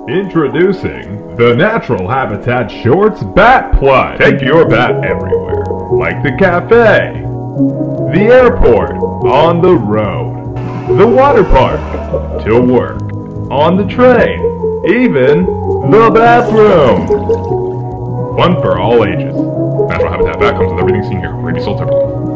Introducing the Natural Habitat Shorts Bat Plush. Take your bat everywhere, like the cafe, the airport, on the road, the water park, to work, on the train, even the bathroom. Fun for all ages. Natural Habitat Bat comes with everything seen here. May be sold separately.